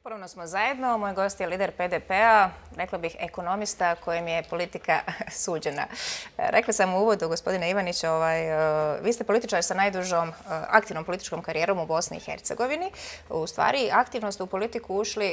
Ponovno smo zajedno. Moj gost je lider PDP-a, rekla bih ekonomista kojem je politika suđena. Rekla sam u uvodu, gospodine Ivanić, vi ste političar sa najdužom aktivnom političkom karijerom u Bosni i Hercegovini. U stvari, aktivno ste u politiku ušli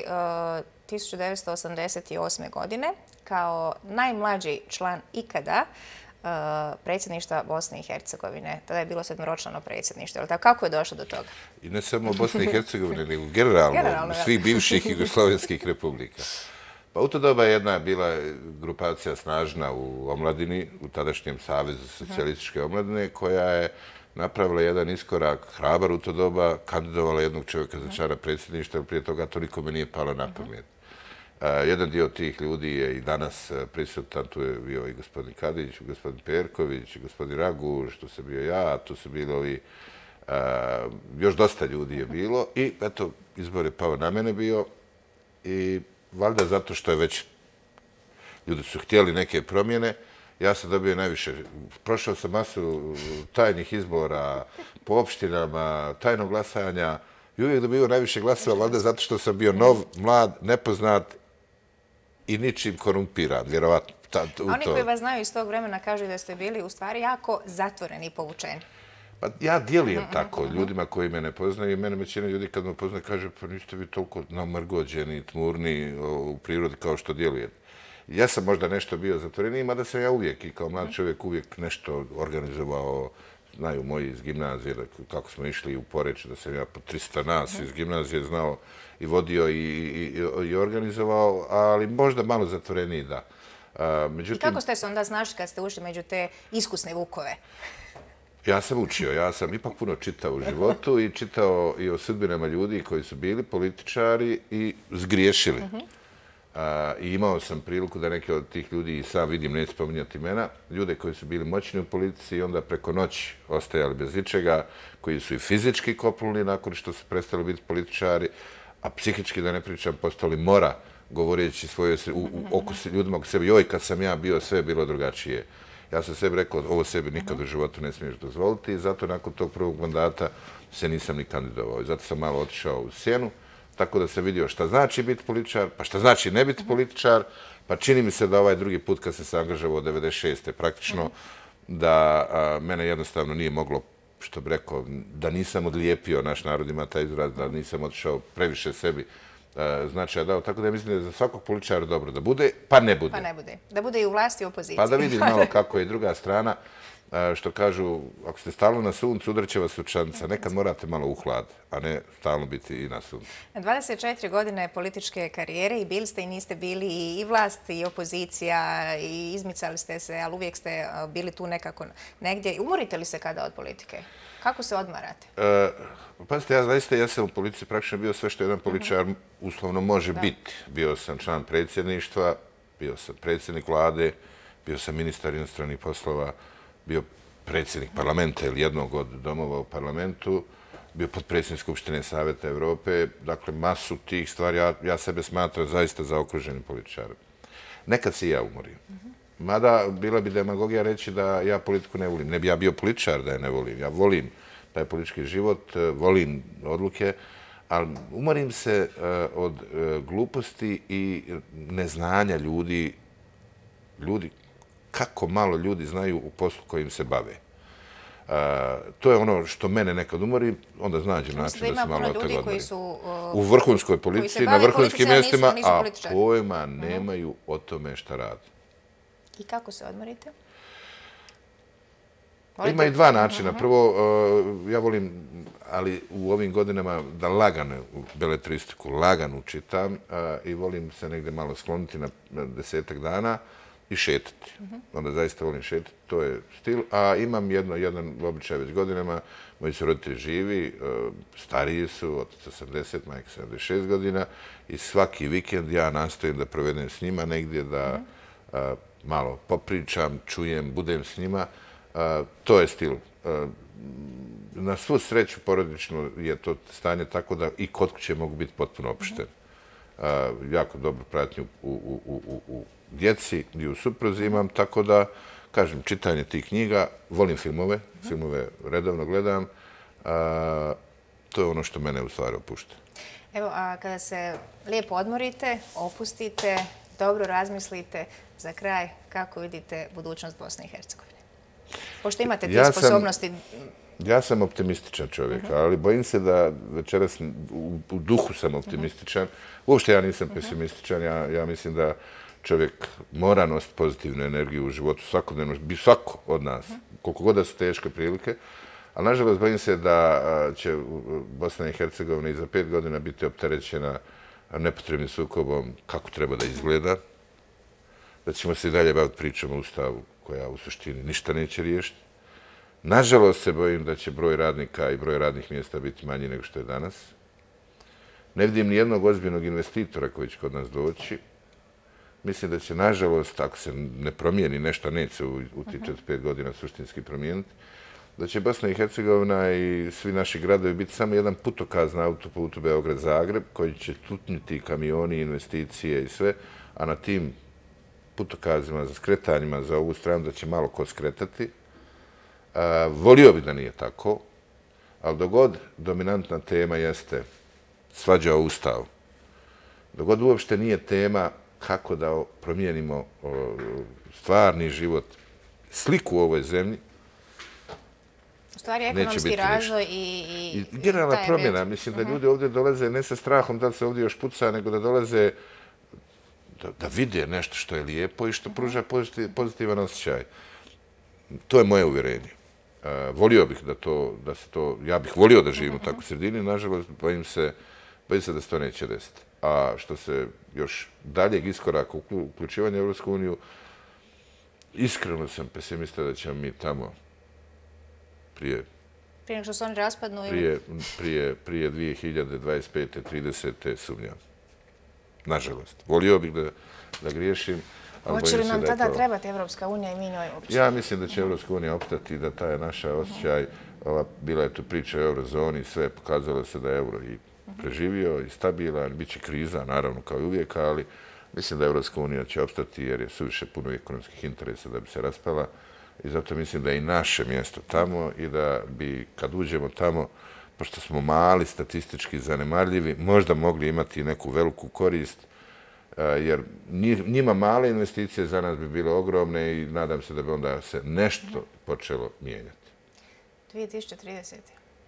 1988. godine kao najmlađi član ikada predsjedništva Bosne i Hercegovine. Tada je bilo 7-ročno predsjedništvo. Kako je došlo do toga? I ne samo Bosne i Hercegovine, nego generalno svih bivših jugoslovenskih republika. Pa u to doba je jedna bila grupacija snažna u omladini, u tadašnjem Savezu socijalističke omladine, koja je napravila jedan iskorak hrabar u to doba, kandidovala jednog čovjeka za člana predsjedništva, jer prije toga to nikome nije palo na pamet. Jedan dio tih ljudi je i danas prisutan, tu je bio i gospodin Kadić, gospodin Perković, gospodin Raguž, tu sam bio ja, tu su bilo i još dosta ljudi je bilo i eto, izbor je pao na mene bio i valjda zato što je već ljudi su htjeli neke promjene, ja sam dobio najviše. Prošao sam masu tajnih izbora po opštinama, tajnog glasanja i uvijek dobio najviše glasova, valjda zato što sam bio nov, mlad, nepoznat i ničim korumpiran, vjerovatno. Oni koji vas znaju iz tog vremena kažu da ste bili u stvari jako zatvoreni i povučeni. Pa ja djelujem tako ljudima koji me ne poznaju i mene većina ljudi kad me poznaju kaže pa niste vi toliko namrgođeni, tmurni u prirodi kao što djelujete. Ja sam možda nešto bio zatvoreniji, mada sam ja uvijek i kao mlad čovjek uvijek nešto organizovao. Znaju moji iz gimnazije, kako smo išli u Poreč, da sam ja po 300 nas iz gimnazije znao i vodio i organizovao, ali možda malo zatvoreniji, da. I kako ste se onda snašli kad ste ušli među te iskusne vukove? Ja sam učio, ja sam ipak puno čitao u životu i čitao i o sudbinama ljudi koji su bili političari i zgriješili. I imao sam priliku da neke od tih ljudi i sam vidim, neću spominjati imena, ljude koji su bili moćni u politici i onda preko noći ostajali bez ičega, koji su i fizički kopnuli nakon što su prestali biti političari, a psihički, da ne pričam, postali mora, govoreći ljudima oko sebe. Joj, kad sam ja bio, sve je bilo drugačije. Ja sam sebi rekao, ovo sebi nikad u životu ne smiješ dozvoliti i zato nakon tog prvog mandata se nisam ni kandidovao. I zato sam malo otišao u sjenu, tako da sam vidio šta znači biti političar, pa šta znači ne biti političar, pa čini mi se da ovaj drugi put kad sam se angažavao od 96. praktično, da mene jednostavno nije moglo, što bi rekao, da nisam odlijepio, naš narod ima taj izraz, da nisam otišao previše sebi značaja dao, tako da mislim da je za svakog političara dobro da bude, pa ne bude. Pa ne bude. Da bude i u vlasti i u opoziciji. Pa da vidi malo kako je druga strana, što kažu, ako ste stalno na suncu, udraće vas sunčanica. Nekad morate malo u hlad, a ne stalno biti i na suncu. 24 godine političke karijere i bili ste i niste bili i vlast i opozicija i izmicali ste se, ali uvijek ste bili tu nekako negdje. Umorite li se kada od politike? Kako se odmarate? Pazite, ja sam u politici praktično bio sve što jedan političar uslovno može biti. Bio sam član predsjedništva, bio sam predsjednik vlade, bio sam ministar inostranih poslova, bio predsjednik parlamenta ili jednog od domova u parlamentu, bio potpredsjednik Skupštine Savjeta Evrope, dakle masu tih stvari, ja sebe smatram zaista zaokruženim političarom. Nekad se i ja umorim. Mada bila bi demagogija reći da ja politiku ne volim. Ne bi ja bio političar da je ne volim. Ja volim taj politički život, volim odluke, ali umorim se od gluposti i neznanja ljudi, kako malo ljudi znaju u poslu kojim se bave. To je ono što mene nekad umori, onda znađem način da se malo od toga odmorim. U vrhunskoj policiji, na vrhunskim mjestima, a pojma nemaju o tome šta radi. I kako se odmorite? Ima i dva načina. Prvo, ja volim, ali u ovim godinama da lagano beletristiku, lagano čitam i volim se negdje malo skloniti na 10-ak dana i šetati. Onda zaista volim šetati, to je stil. A imam jedan običaj već godinama, moji su roditelji živi, stariji su, otac 80, majka 76 godina i svaki vikend ja nastojim da provedem s njima negdje, da malo popričam, čujem, budem s njima. To je stil. Na svu sreću porodično je to stanje tako da i kod kuće mogu biti potpuno opušteni. Jako dobru pratnju u djeci i u supruzi imam, tako da, kažem, čitanje tih knjiga, volim filmove redovno gledam, to je ono što mene u stvari opušta. Evo, a kada se lijepo odmorite, opustite, dobro razmislite, za kraj, kako vidite budućnost Bosne i Hercegovine? Pošto imate te sposobnosti... Ja sam optimističan čovjek, ali bojim se da večeras u duhu sam optimističan. Uopšte ja nisam pesimističan, ja mislim da čovjek mora nositi pozitivnu energiju u životu svakodnevno, svako od nas, koliko god da su teške prilike. Ali nažalost bojim se da će Bosna i Hercegovina i za 5 godina biti opterećena nepotrebnim sukobom kako treba da izgleda, da ćemo se i dalje baviti pričom o Ustavu koja u suštini ništa neće riješiti. Nažalost se bojim da će broj radnika i broj radnih mjesta biti manji nego što je danas. Ne vidim ni jednog ozbiljnog investitora koji će kod nas doći. Mislim da će, nažalost, ako se ne promijeni nešto, neće u tih 4-5 godina suštinski promijeniti, da će Bosna i Hercegovina i svi naši gradovi biti samo jedan putokaz na autoputu Beograd-Zagreb koji će tutniti kamioni, investicije i sve, a na tim putokazima za skretanjima za ovu stranu da će malo ko skretati. Volio bi da nije tako, ali dogod dominantna tema jeste svađa o Ustavu, dogod uopšte nije tema kako da promijenimo stvarni život, sliku u ovoj zemlji, u stvari ekonomski razvoj i generalna promjena. Mislim da ljudi ovdje dolaze ne sa strahom da se ovdje još puca, nego da dolaze da vide nešto što je lijepo i što pruža pozitivan osjećaj. To je moje uvjerenje. Volio bih da se to, ja bih volio da živim u takvoj sredini, nažalost bojim se da se to neće desiti. A što se još daljeg iskoraka uključivanja u Europsku uniju, iskreno sam pesimista da ćemo mi tamo prije nego što se oni raspadnu prije 2025. 30. sumnjam. Nažalost. Volio bih da griješim. Hoće li nam tada trebati Evropska unija i mi njoj uopće? Ja mislim da će Evropska unija opstati, da taj naš osjećaj, bila je tu priča o eurozoni, sve pokazalo se da je euro i preživio i stabilan, bit će kriza, naravno kao i uvijek, ali mislim da Evropska unija će opstati jer je suviše puno ekonomskih interesa da bi se raspala i zato mislim da je i naše mjesto tamo i da bi kad uđemo tamo, pošto smo mali, statistički zanemarljivi, možda mogli imati neku veliku korist, jer njima male investicije za nas bi bile ogromne i nadam se da bi onda se nešto počelo mijenjati. 2030.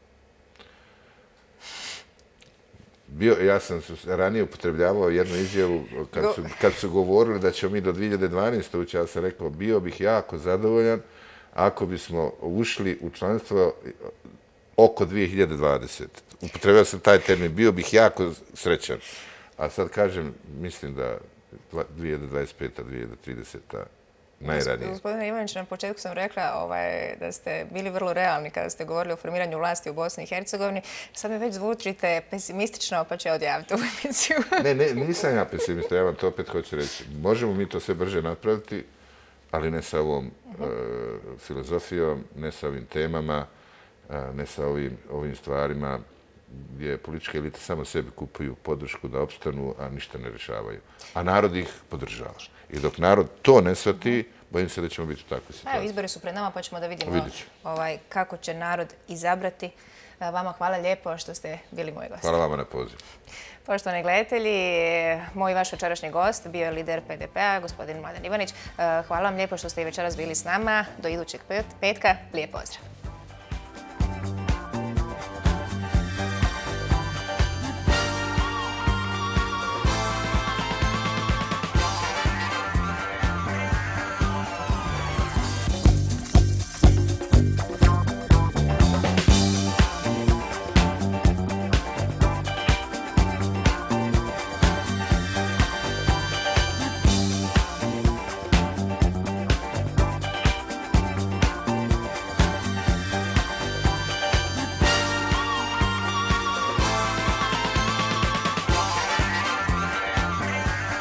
Ja sam ranije upotrebljavao jednu izjavu kad su govorili da ćemo mi do 2012. ući, ja sam rekao bio bih jako zadovoljan ako bismo ušli u članstvo oko 2020. Upotrebljavao sam taj termin, bio bih jako srećan. A sad kažem, mislim da 2025. 2030. najranije. Gospodine Ivanić, na početku sam rekla da ste bili vrlo realni kada ste govorili o formiranju vlasti u Bosni i Hercegovini. Sad mi već zvučite pesimistično, pa ću odjaviti ovu emisiju. Ne, nisam ja pesimista, ja vam to opet hoću reći. Možemo mi to sve brže napraviti, ali ne sa ovom filozofijom, ne sa ovim temama, ne sa ovim stvarima gdje političke elite samo sebi kupuju podršku da opstanu, a ništa ne rješavaju. A narod ih podržava. I dok narod to ne shvati, bojim se da ćemo biti u takvoj situaciji. Izbori su pred nama, pa ćemo da vidimo kako će narod izabrati. Vama hvala lijepo što ste bili moji gosti. Hvala vama na poziv. Poštovani gledatelji, moj i vaš večerašnji gost bio je lider PDP-a, gospodin Mladen Ivanić. Hvala vam lijepo što ste i večeras bili s nama. Do idućeg petka. Lijep pozdrav.